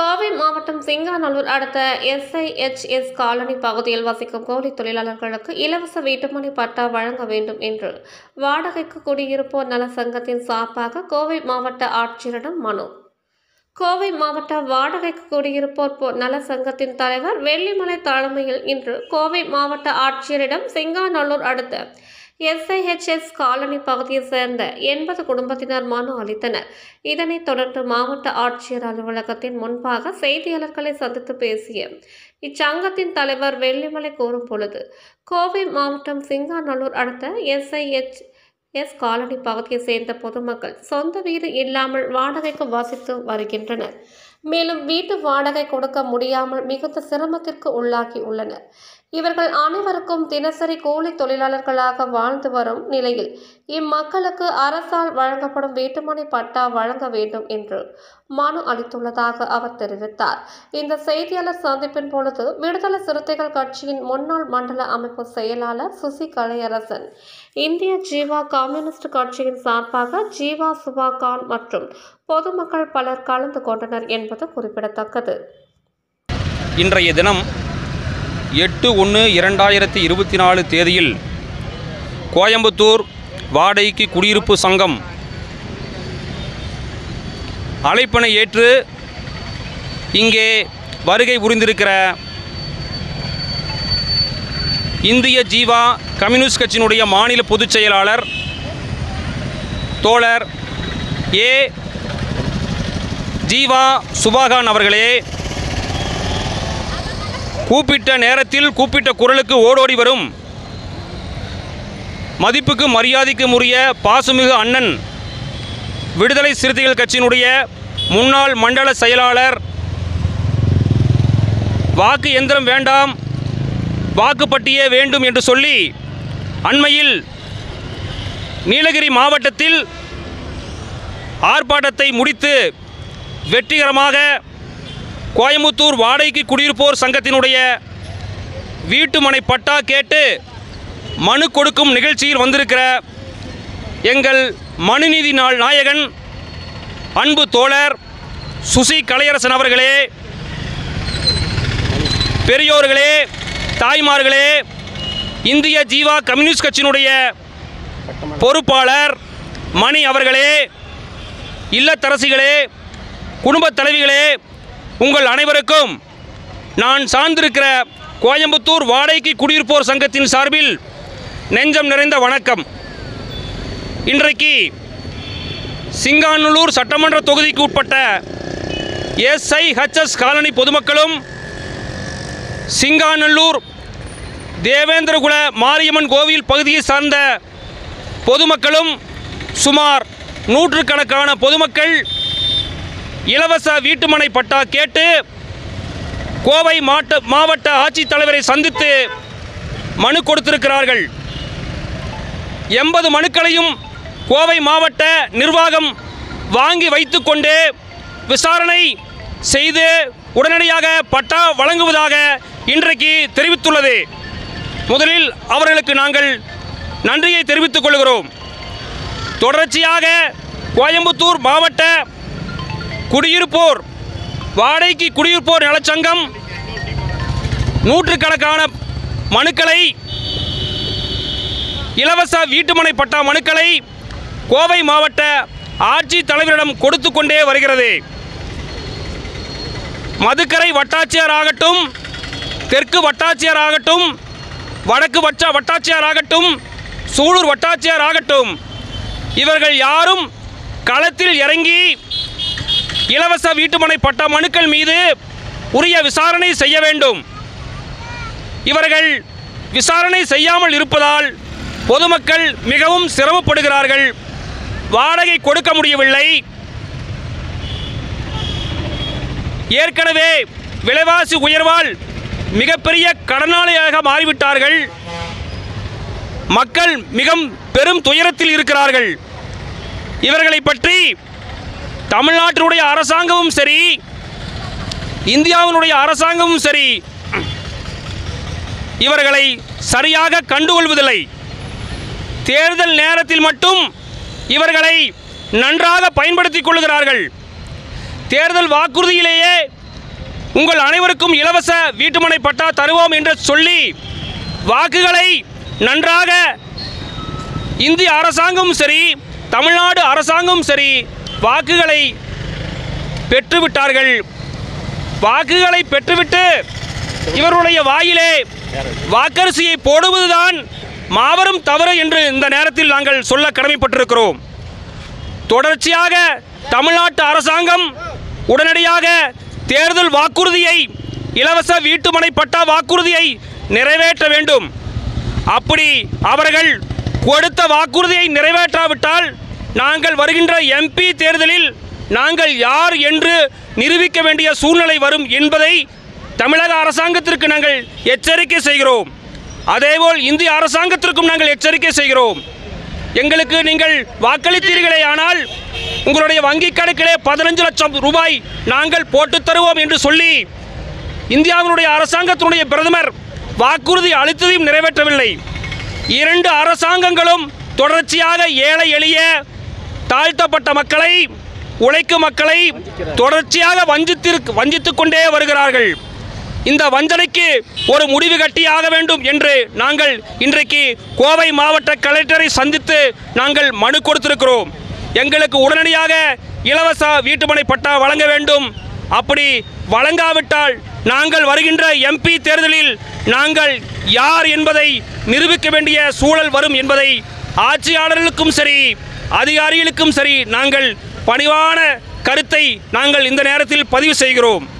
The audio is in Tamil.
கோவை மாவட்டம் சிங்காநல்லூர் அடுத்த SIHS காலனி பகுதியில் வசிக்கும் கூலி தொழிலாளர்களுக்கு இலவச வீட்டுமனை பட்டா வழங்க வேண்டும் என்று வாடகைக்கு குடியிருப்போர் நல சங்கத்தின் சார்பாக கோவை மாவட்ட ஆட்சியரிடம் மனு. கோவை மாவட்ட வாடகைக்கு குடியிருப்போர் நல சங்கத்தின் தலைவர் வெள்ளிமலை தலைமையில் இன்று கோவை மாவட்ட ஆட்சியரிடம் சிங்காநல்லூர் அடுத்த SIHS காலனி பகுதியைச் சேர்ந்த 80 குடும்பத்தினர் மனு அளித்தனர். இதனைத் தொடர்ந்து மாவட்ட ஆட்சியர் அலுவலகத்தின் முன்பாக செய்தியாளர்களை சந்தித்து பேசிய இச்சங்கத்தின் தலைவர் வெள்ளிமலை கூறும் பொழுது, கோவை மாவட்டம் சிங்காநல்லூர் அடுத்த SIHS காலனி பகுதியைச் சேர்ந்த பொதுமக்கள் சொந்த வீடு இல்லாமல் வாடகைக்கு வசித்து வருகின்றனர். மேலும் வீட்டு வாடகை கொடுக்க முடியாமல் மிகுந்த சிரமத்திற்கு உள்ளாகி உள்ளனர். இவர்கள் அனைவருக்கும் தினசரி கூலி தொழிலாளர்களாக வாழ்ந்து வரும் நிலையில் இம்மக்களுக்கு அரசால் வழங்கப்படும் வீட்டுமனை பட்டா வழங்க வேண்டும் என்று மனு அளித்துள்ளதாக அவர் தெரிவித்தார். இந்த செய்தியாளர் சந்திப்பின் பொழுது விடுதலை சிறுத்தைகள் கட்சியின் முன்னாள் மண்டல அமைப்பு செயலாளர் சுசி கலையரசன், இந்திய ஜீவா கம்யூனிஸ்ட் கட்சியின் சார்பாக ஜீவா சுபா கான் மற்றும் பொதுமக்கள் பலர் கலந்து கொண்டனர் என்பது குறிப்பிடத்தக்கது. இன்றைய தினம் 8/1/2024 தேதியில் கோயம்புத்தூர் வாடகைக்கு குடியிருப்பு சங்கம் அழைப்பினை ஏற்று இங்கே வருகை புரிந்திருக்கிற இந்திய ஜீவா கம்யூனிஸ்ட் கட்சியினுடைய மாநில பொதுச் செயலாளர் தோழர் ஜீவா சுபாகான் அவர்களே, கூப்பிட்ட நேரத்தில் கூப்பிட்ட குரலுக்கு ஓடோடி வரும் மதிப்புக்கு மரியாதைக்கு உரிய பாசுமிகு அண்ணன் விடுதலை சிறுத்தைகள் கட்சியினுடைய முன்னாள் மண்டல செயலாளர், வாக்கு எந்திரம் வேண்டாம் வாக்குப்பட்டியே வேண்டும் என்று சொல்லி அண்மையில் நீலகிரி மாவட்டத்தில் ஆர்ப்பாட்டத்தை முடித்து வெற்றிகரமாக கோயம்புத்தூர் வாடகைக்கு குடியிருப்போர் சங்கத்தினுடைய வீட்டுமனை பட்டா கேட்டு மனு கொடுக்கும் நிகழ்ச்சியில் வந்திருக்கிற எங்கள் மனுநீதி நாயகன் அன்பு தோழர் சுசி கலையரசன் அவர்களே, பெரியோர்களே, தாய்மார்களே, இந்திய ஜீவா கம்யூனிஸ்ட் கட்சியினுடைய பொறுப்பாளர் மணி அவர்களே, இல்லத்தரசிகளே, குடும்பத் தலைவிகளே, உங்கள் அனைவருக்கும் நான் சார்ந்திருக்கிற கோயம்புத்தூர் வாடகைக்கு குடியிருப்போர் சங்கத்தின் சார்பில் நெஞ்சம் நிறைந்த வணக்கம். இன்றைக்கு சிங்காநல்லூர் சட்டமன்ற தொகுதிக்கு உட்பட்ட SIHS காலனி பொதுமக்களும் சிங்காநல்லூர் தேவேந்திரகுல மாரியம்மன் கோவில் பகுதியை சார்ந்த பொதுமக்களும் சுமார் 100கணக்கான பொதுமக்கள் இலவச வீட்டுமனை பட்டா கேட்டு கோவை மாவட்ட ஆட்சித்தலைவரை சந்தித்து மனு கொடுத்திருக்கிறார்கள். 80 மனுக்களையும் கோவை மாவட்ட நிர்வாகம் வாங்கி வைத்துக்கொண்டு விசாரணை செய்து உடனடியாக பட்டா வழங்குவதாக இன்றைக்கு தெரிவித்துள்ளது. முதலில் அவர்களுக்கு நாங்கள் நன்றியை தெரிவித்துக் கொள்கிறோம். தொடர்ச்சியாக கோயம்புத்தூர் மாவட்ட குடியிருப்போர் வாடகைக்கு குடியிருப்போர் நலச்சங்கம் 100கணக்கான மனுக்களை, இலவச வீட்டுமனை பட்டா மனுக்களை கோவை மாவட்ட ஆட்சித் தலைவரிடம் கொடுத்து கொண்டே வருகிறது. மதுக்கரை வட்டாட்சியர் ஆகட்டும், தெற்கு வட்டாட்சியர் ஆகட்டும், வடக்கு வட்டாட்சியர் ஆகட்டும், சூலூர் வட்டாட்சியர் ஆகட்டும், இவர்கள் யாரும் களத்தில் இறங்கி இலவச வீட்டுமனை பட்டா மனுக்கள் மீது உரிய விசாரணை செய்ய வேண்டும். இவர்கள் விசாரணை செய்யாமல் இருப்பதால் பொதுமக்கள் மிகவும் சிரமப்படுகிறார்கள். வாடகை கொடுக்க முடியவில்லை. ஏற்கனவே விலைவாசி உயர்வால் மிகப்பெரிய கடனாளியாக மாறிவிட்டார்கள். மக்கள் மிகவும் பெரும் துயரத்தில் இருக்கிறார்கள். இவர்களை பற்றி தமிழ்நாட்டினுடைய அரசாங்கமும் சரி, இந்தியாவினுடைய அரசாங்கமும் சரி, இவர்களை சரியாக கண்டுகொள்வதில்லை. தேர்தல் நேரத்தில் மட்டும் இவர்களை நன்றாக பயன்படுத்திக் கொள்கிறார்கள். தேர்தல் வாக்குறுதியிலேயே உங்கள் அனைவருக்கும் இலவச வீட்டுமனை பட்டா தருவோம் என்று சொல்லி வாக்குகளை நன்றாக இந்திய அரசாங்கமும் சரி, தமிழ்நாடு அரசாங்கமும் சரி வாக்குகளை பெற்றுவிட்டார்கள். வாக்குகளை பெற்றுவிட்டு இவருடைய வாயிலே வாக்கரிசியை போடுவதுதான் மாபெரும் தவறு என்று இந்த நேரத்தில் நாங்கள் சொல்ல கடமைப்பட்டிருக்கிறோம். தொடர்ச்சியாக தமிழ்நாட்டு அரசாங்கம் உடனடியாக தேர்தல் வாக்குறுதியை, இலவச வீட்டுமனை பட்டா வாக்குறுதியை நிறைவேற்ற வேண்டும். அப்படி அவர்கள் கொடுத்த வாக்குறுதியை நிறைவேற்றாவிட்டால் நாங்கள் வருகின்ற எம்பி தேர்தலில் நாங்கள் யார் என்று நிரூபிக்க வேண்டிய சூழ்நிலை வரும் என்பதை தமிழக அரசாங்கத்திற்கு நாங்கள் எச்சரிக்கை செய்கிறோம். அதேபோல் இந்திய அரசாங்கத்திற்கும் நாங்கள் எச்சரிக்கை செய்கிறோம். எங்களுக்கு நீங்கள் வாக்களித்தீர்களே, ஆனால் உங்களுடைய வங்கிக் கணக்கிலே 15 லட்சம் ரூபாய் நாங்கள் போட்டுத் தருவோம் என்று சொல்லி இந்தியாவினுடைய அரசாங்கத்தினுடைய பிரதமர் வாக்குறுதி அளித்ததையும் நிறைவேற்றவில்லை. 2 அரசாங்கங்களும் தொடர்ச்சியாக ஏழை எளிய தாழ்த்தப்பட்ட மக்களை, உழைக்கும் மக்களை தொடர்ச்சியாக வஞ்சித்துக் கொண்டே வருகிறார்கள். இந்த வஞ்சனைக்கு ஒரு முடிவு கட்டியாக வேண்டும் என்று நாங்கள் இன்றைக்கு கோவை மாவட்ட கலெக்டரை சந்தித்து நாங்கள் மனு கொடுத்திருக்கிறோம். எங்களுக்கு உடனடியாக இலவச வீட்டுமனை பட்டா வழங்க வேண்டும். அப்படி வழங்காவிட்டால் நாங்கள் வருகின்ற எம்பி தேர்தலில் நாங்கள் யார் என்பதை நிரூபிக்க வேண்டிய சூழல் வரும் என்பதை ஆட்சியாளர்களுக்கும் சரி, அதிகாரிகளுக்கும் சரி நாங்கள் பணிவான கருத்தை நாங்கள் இந்த நேரத்தில் பதிவு செய்கிறோம்.